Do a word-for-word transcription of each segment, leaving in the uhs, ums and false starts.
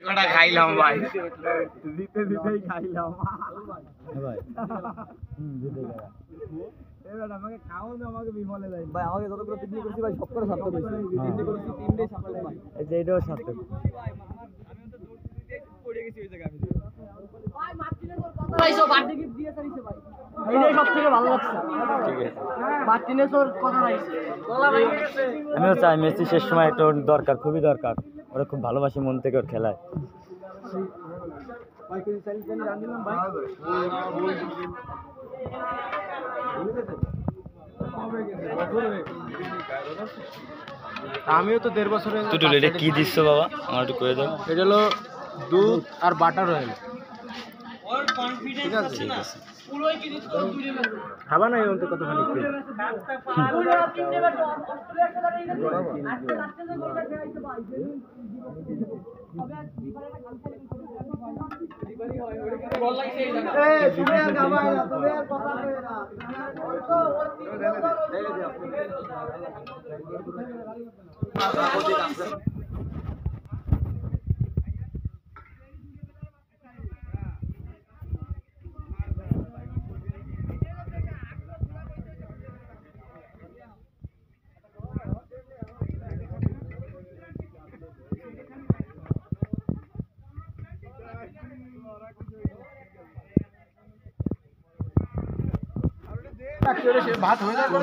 কটা খাইলাম ভাই, দিতে দিতেই খাইলাম ভাই। হুম দিতে গেল এবার আমাকে খাও না, আমাকে বিমলে দেয় ভাই। আমাকে যতগুলো পিকনিক করছি ভাই সব করে সার্থক হয়েছে। তিনটে করেছি, তিনটেই সার্থক ভাই। এই যে এটাও সার্থক। আমি তো দৌড় দিতে পড়ে গেছি ওই জায়গায়। আমি ভাই মার্টিনের ওর কথা রাইছো, বার্থডে গিফট দিয়ে তারিছে ভাই। এইটাই সবথেকে ভালো লাগছে। ঠিক আছে মার্টিনের ওর কথা রাইছে, গলা ভেঙে গেছে। আমিও চাই মেসি শেষ সময় একটা দরকার, খুবই দরকার। ওরা খুব ভালোবাসি মন থেকে ওর খেলায়। আমিও তো দেড় বছর এটা কি দিচ্ছ বাবা, আমার একটু করে দাও। এটা হলো দুধ আর বাটার রয়েল। ঠিক আছে ঠিক আছে, খাবা না অন্ত কতখানি ভাত হয়ে যায়।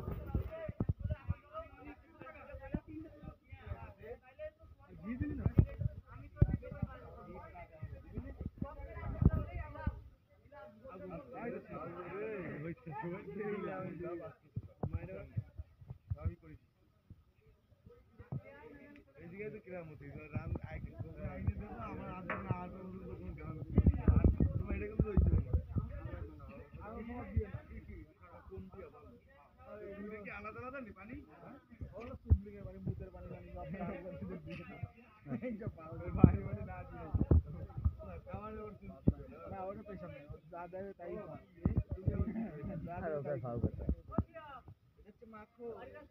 আলাদা আলাদা নি পানি ওগুলো সুবলিংয়ের পানি, মুতের পানি জানি না এই যে পাউডার পানি মানে না দিয়ে আমার ওর না ওটা পেছন না যা দেবে তাই যা দেবে তাই খাও করতে হচ্ছে মাখো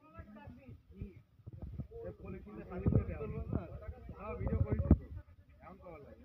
এই পলিথিনে পানি করে দাও না। হ্যাঁ ভিডিও করিস তো এমন করা লাগে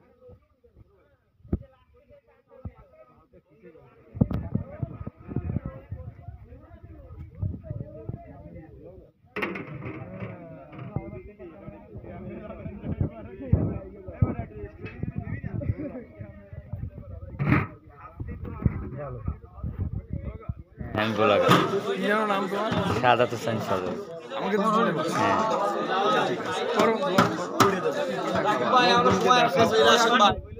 আমি বলা গেল নাম তোমার সাদা তো সাইন সাদা আমাকে দুজনে হ্যাঁ ঠিক আছে করো।